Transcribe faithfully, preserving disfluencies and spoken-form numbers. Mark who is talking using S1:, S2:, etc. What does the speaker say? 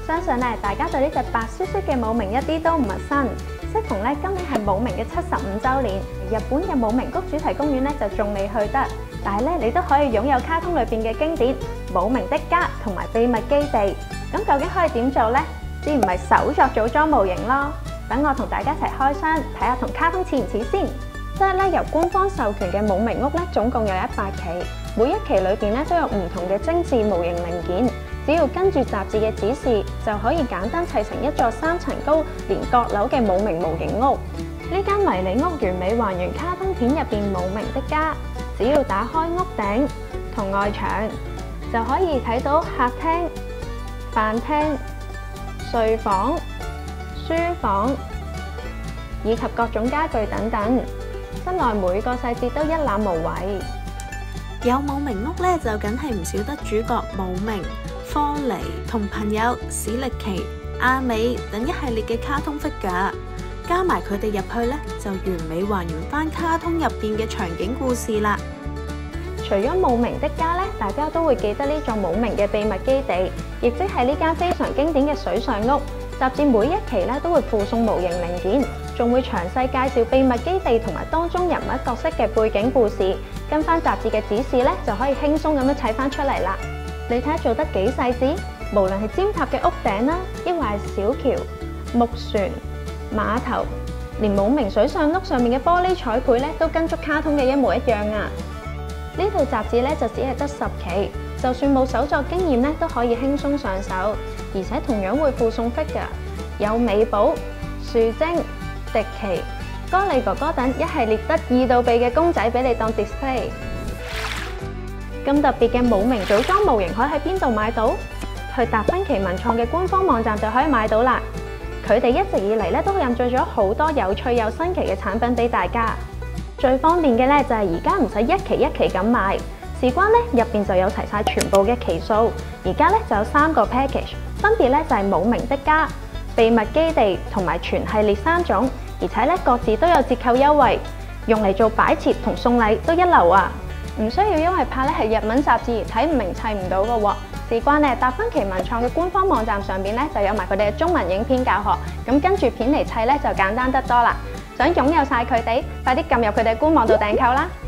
S1: 相信咧，大家對呢隻白雪雪嘅武明一啲都唔陌生。適逢咧今年係武明嘅七十五週年，日本嘅武明谷主題公園咧就仲未去得，但係咧你都可以擁有卡通裏邊嘅經典《武明的家》同埋秘密基地。咁究竟可以點做呢？只唔係手作組裝模型咯。等我同大家一齊開箱睇下同卡通似唔似先。即係咧由官方授權嘅武明屋咧，總共有一百期，每一期裏邊咧都有唔同嘅精緻模型零件。只要跟住雜誌嘅指示，就可以簡單砌成一座三層高、連閣樓嘅武明模型屋。呢間迷你屋完美還原卡通片入邊武明的家。只要打開屋頂同外牆，就可以睇到客廳、飯廳、睡房、書房以及各種家具等等。室內每個細節都一覽無遺。
S2: 有武明屋咧，就梗係唔少得主角武明、科尼同朋友史力奇、阿美等一系列嘅卡通 figure，加埋佢哋入去咧，就完美還原翻卡通入邊嘅場景故事啦。
S1: 除咗武明的家咧，大家都會記得呢座武明嘅秘密基地，亦即係呢間非常經典嘅水上屋。雜誌每一期咧都會附送模型零件，仲會詳細介紹秘密基地同埋當中人物角色嘅背景故事。跟翻雜誌嘅指示咧，就可以輕鬆咁樣砌翻出嚟啦。你睇下做得幾細緻，無論係尖塔嘅屋頂啦，抑或係小橋、木船、碼頭，連武明水上屋上面嘅玻璃彩繪咧，都跟足卡通嘅一模一樣啊！呢套雜誌咧就只係得十期，就算冇手作經驗咧，都可以輕鬆上手，而且同樣會附送 figure，有美寶、樹精、迪奇、哥利哥哥等一系列得二度鼻嘅公仔俾你當 display。咁特別嘅武明組裝模型可以喺邊度買到？去達芬奇文創嘅官方網站就可以買到啦。佢哋一直以嚟咧都印製咗好多有趣又新奇嘅產品俾大家。最方便嘅咧就係而家唔使一期一期咁買，事關咧入邊就有齊晒全部嘅期數。而家咧就有三個 package， 分別咧就係武明的家、秘密基地同埋全系列三種，而且咧各自都有折扣優惠，用嚟做擺設同送禮都一流啊！唔需要因為怕咧係日文雜誌而睇唔明砌唔到嘅喎。事關咧達芬奇文創嘅官方網站上邊咧就有埋佢哋嘅中文影片教學，咁跟住片嚟砌咧就簡單得多啦。想擁有晒佢哋，快啲撳入佢哋官網度訂購啦！